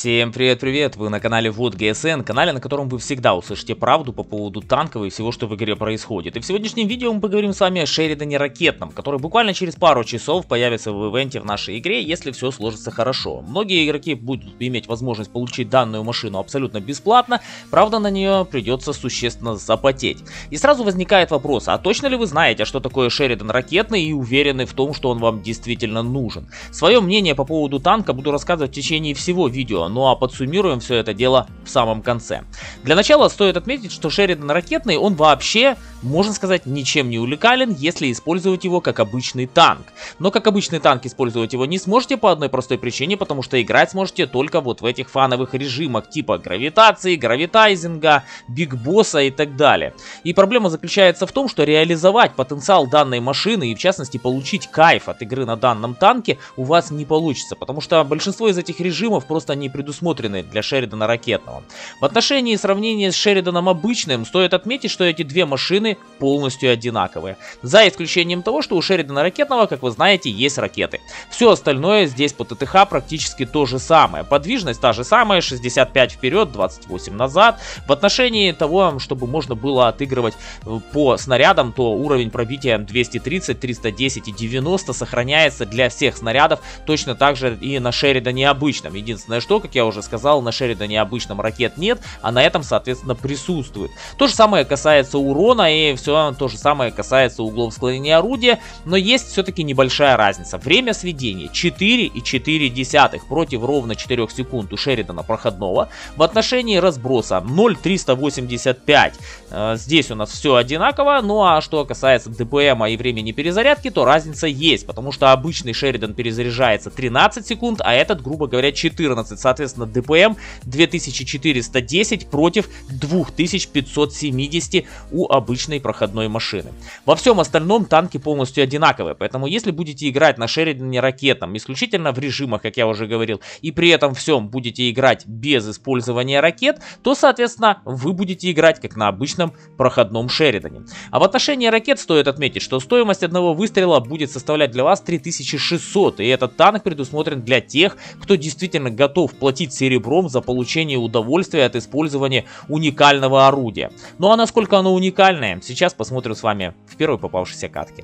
Всем привет-привет! Вы на канале Вот ГСН, канале, на котором вы всегда услышите правду по поводу танков и всего, что в игре происходит. И в сегодняшнем видео мы поговорим с вами о Шеридане Ракетном, который буквально через пару часов появится в ивенте в нашей игре, если все сложится хорошо. Многие игроки будут иметь возможность получить данную машину абсолютно бесплатно, правда на нее придется существенно запотеть. И сразу возникает вопрос, а точно ли вы знаете, что такое Шеридан Ракетный и уверены в том, что он вам действительно нужен? Свое мнение по поводу танка буду рассказывать в течение всего видео. Ну а подсуммируем все это дело в самом конце. Для начала стоит отметить, что Шеридан Ракетный, он вообще, можно сказать, ничем не уникален, если использовать его как обычный танк. Но как обычный танк использовать его не сможете по одной простой причине, потому что играть сможете только вот в этих фановых режимах типа гравитации, гравитайзинга, биг босса и так далее. И проблема заключается в том, что реализовать потенциал данной машины и в частности получить кайф от игры на данном танке у вас не получится, потому что большинство из этих режимов просто не предусмотрены для Шеридана Ракетного. В отношении сравнения с Шериданом обычным стоит отметить, что эти две машины полностью одинаковые. За исключением того, что у Шеридана Ракетного, как вы знаете, есть ракеты. Все остальное здесь по ТТХ практически то же самое. Подвижность та же самая, 65 вперед, 28 назад. В отношении того, чтобы можно было отыгрывать по снарядам, то уровень пробития 230, 310 и 90 сохраняется для всех снарядов точно так же и на Шеридане обычном. Единственное, что, как я уже сказал, на Шеридане обычном ракет нет, а на этом, соответственно, присутствует. То же самое касается урона и все то же самое касается углов склонения орудия, но есть все-таки небольшая разница. Время сведения 4,4 против ровно 4 секунд у Шеридана проходного. В отношении разброса 0,385. Здесь у нас все одинаково, ну а что касается ДПМа и времени перезарядки, то разница есть, потому что обычный Шеридан перезаряжается 13 секунд, а этот, грубо говоря, 14. Соответственно, ДПМ 2410 против 2570 у обычной проходной машины. Во всем остальном танки полностью одинаковые, поэтому если будете играть на Шеридане Ракетном исключительно в режимах, как я уже говорил, и при этом всем будете играть без использования ракет, то, соответственно, вы будете играть как на обычном проходном Шеридане. А в отношении ракет стоит отметить, что стоимость одного выстрела будет составлять для вас 3600, и этот танк предусмотрен для тех, кто действительно готов платить серебром за получение удовольствия от использования уникального орудия. Ну а насколько оно уникальное, сейчас посмотрим с вами в первой попавшейся катке.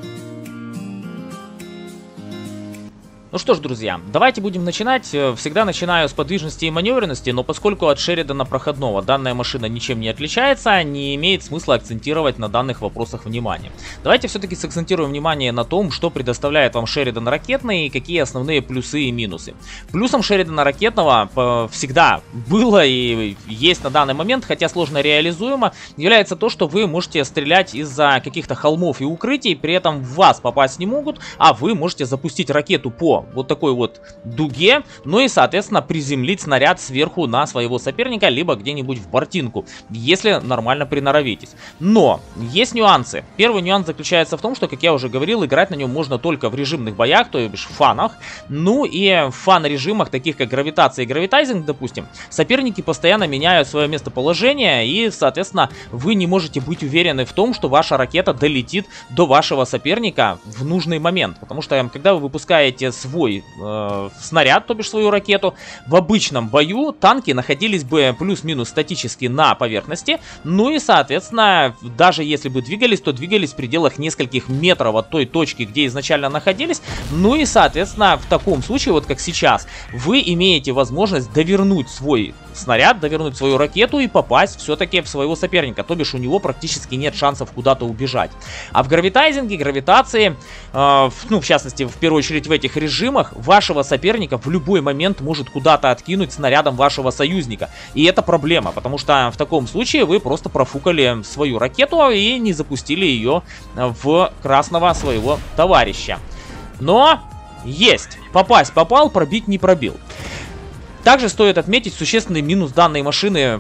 Ну что ж, друзья, давайте будем начинать. Всегда начинаю с подвижности и маневренности, но поскольку от Шеридана проходного данная машина ничем не отличается, не имеет смысла акцентировать на данных вопросах внимание. Давайте все-таки сакцентируем внимание на том, что предоставляет вам Шеридан Ракетный и какие основные плюсы и минусы. Плюсом Шеридана Ракетного всегда было и есть на данный момент, хотя сложно реализуемо, является то, что вы можете стрелять из-за каких-то холмов и укрытий, при этом в вас попасть не могут, а вы можете запустить ракету по вот такой вот дуге, ну и, соответственно, приземлить снаряд сверху на своего соперника, либо где-нибудь в бортинку, если нормально приноровитесь. Но есть нюансы. Первый нюанс заключается в том, что, как я уже говорил, играть на нем можно только в режимных боях, то есть в фанах. Ну и в фан-режимах, таких как гравитация и гравитайзинг, допустим, соперники постоянно меняют свое местоположение, и, соответственно, вы не можете быть уверены в том, что ваша ракета долетит до вашего соперника в нужный момент. Потому что, когда вы выпускаете свой снаряд, то бишь свою ракету, в обычном бою танки находились бы плюс-минус статически на поверхности, ну и, соответственно, даже если бы двигались, то двигались в пределах нескольких метров от той точки, где изначально находились, ну и, соответственно, в таком случае, вот как сейчас, вы имеете возможность довернуть свой снаряд, довернуть свою ракету и попасть все-таки в своего соперника, то бишь у него практически нет шансов куда-то убежать. А в гравитайзинге, гравитации, ну, в частности, в первую очередь в этих режимах, вашего соперника в любой момент может куда-то откинуть снарядом вашего союзника. И это проблема, потому что в таком случае вы просто профукали свою ракету и не запустили ее в красного своего товарища. Но есть. Попасть попал, пробить не пробил. Также стоит отметить существенный минус данной машины,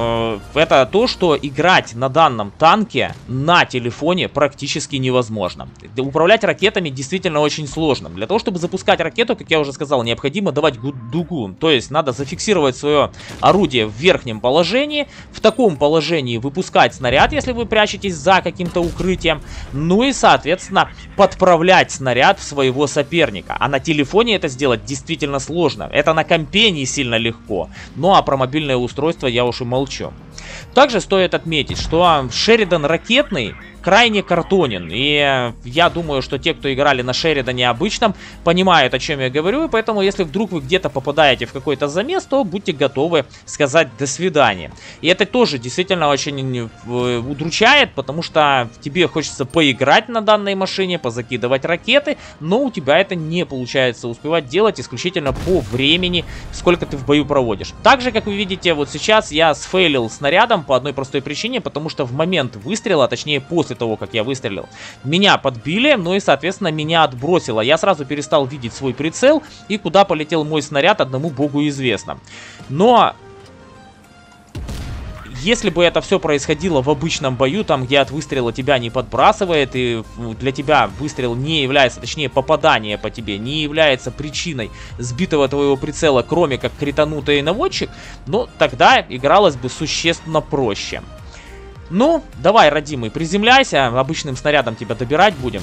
это то, что играть на данном танке на телефоне практически невозможно. Управлять ракетами действительно очень сложно. Для того, чтобы запускать ракету, как я уже сказал, необходимо давать дугу. То есть надо зафиксировать свое орудие в верхнем положении, в таком положении выпускать снаряд, если вы прячетесь за каким-то укрытием, ну и, соответственно, подправлять снаряд в своего соперника. А на телефоне это сделать действительно сложно. Это на компе не сильно легко. Ну а про мобильное устройство я уж и молчу. Также стоит отметить, что Шеридан ракетный крайне картонен. И я думаю, что те, кто играли на Шеридане обычном, понимают, о чем я говорю. И поэтому, если вдруг вы где-то попадаете в какой-то замес, то будьте готовы сказать «до свидания». И это тоже действительно очень удручает, потому что тебе хочется поиграть на данной машине, позакидывать ракеты, но у тебя это не получается успевать делать исключительно по времени, сколько ты в бою проводишь. Также, как вы видите, вот сейчас я сфейлил снарядом по одной простой причине, потому что в момент выстрела, точнее после того, как я выстрелил, меня подбили, ну и, соответственно, меня отбросило. Я сразу перестал видеть свой прицел, и куда полетел мой снаряд, одному богу известно. Но если бы это все происходило в обычном бою, там, где от выстрела тебя не подбрасывает, и для тебя выстрел не является, точнее, попадание по тебе не является причиной сбитого твоего прицела, кроме как кританутый наводчик, ну, тогда игралось бы существенно проще. Ну, давай, родимый, приземляйся, обычным снарядом тебя добирать будем.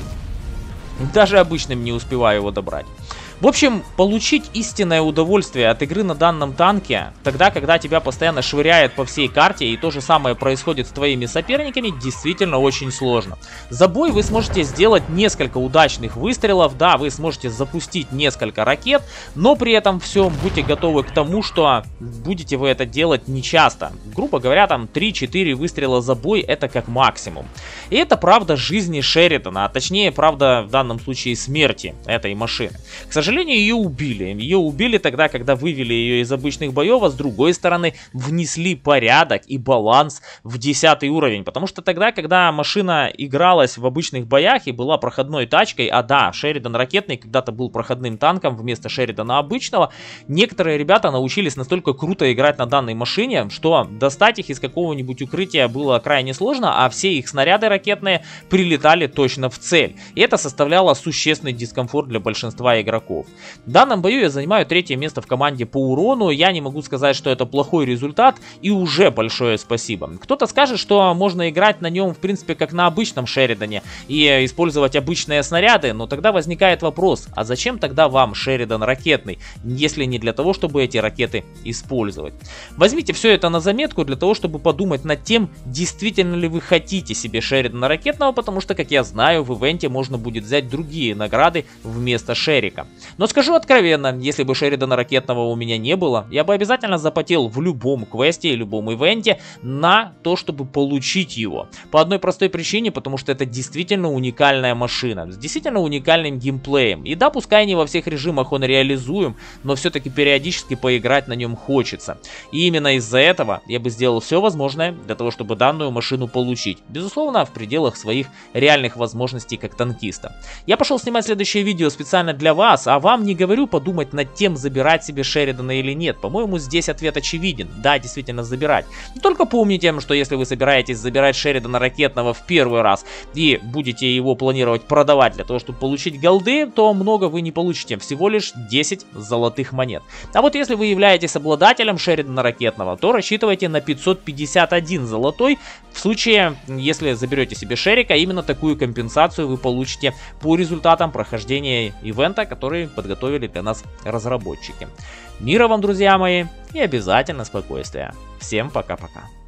Даже обычным не успеваю его добрать. В общем, получить истинное удовольствие от игры на данном танке, тогда, когда тебя постоянно швыряет по всей карте, и то же самое происходит с твоими соперниками, действительно очень сложно. За бой вы сможете сделать несколько удачных выстрелов, да, вы сможете запустить несколько ракет, но при этом все, будьте готовы к тому, что будете вы это делать нечасто. Грубо говоря, там 3-4 выстрела за бой, это как максимум. И это правда жизни Шеридана, а точнее, правда, в данном случае смерти этой машины. К сожалению, ее убили. Ее убили тогда, когда вывели ее из обычных боев, а с другой стороны внесли порядок и баланс в 10 уровень. Потому что тогда, когда машина игралась в обычных боях и была проходной тачкой, а да, Шеридан ракетный когда-то был проходным танком вместо Шеридана обычного, некоторые ребята научились настолько круто играть на данной машине, что достать их из какого-нибудь укрытия было крайне сложно, а все их снаряды ракетные прилетали точно в цель. И это составляло существенный дискомфорт для большинства игроков. В данном бою я занимаю 3-е место в команде по урону. Я не могу сказать, что это плохой результат, и уже большое спасибо. Кто-то скажет, что можно играть на нем, в принципе, как на обычном Шеридане и использовать обычные снаряды, но тогда возникает вопрос, а зачем тогда вам Шеридан ракетный, если не для того, чтобы эти ракеты использовать? Возьмите все это на заметку для того, чтобы подумать над тем, действительно ли вы хотите себе Шеридана ракетного, потому что, как я знаю, в ивенте можно будет взять другие награды вместо Шерика. Но скажу откровенно, если бы Шеридана ракетного у меня не было, я бы обязательно запотел в любом квесте и любом ивенте на то, чтобы получить его. По одной простой причине, потому что это действительно уникальная машина, с действительно уникальным геймплеем. И да, пускай не во всех режимах он реализуем, но все-таки периодически поиграть на нем хочется. И именно из-за этого я бы сделал все возможное для того, чтобы данную машину получить. Безусловно, в пределах своих реальных возможностей как танкиста. Я пошел снимать следующее видео специально для вас, а вам не говорю подумать над тем, забирать себе Шеридана или нет. По-моему, здесь ответ очевиден. Да, действительно забирать. Но только помните, что если вы собираетесь забирать Шеридана ракетного в первый раз и будете его планировать продавать для того, чтобы получить голды, то много вы не получите. Всего лишь 10 золотых монет. А вот если вы являетесь обладателем Шеридана ракетного, то рассчитывайте на 551 золотой. В случае, если заберете себе Шерика, именно такую компенсацию вы получите по результатам прохождения ивента, который подготовили для нас разработчики. Мира вам, друзья мои, и обязательно спокойствия. Всем пока-пока.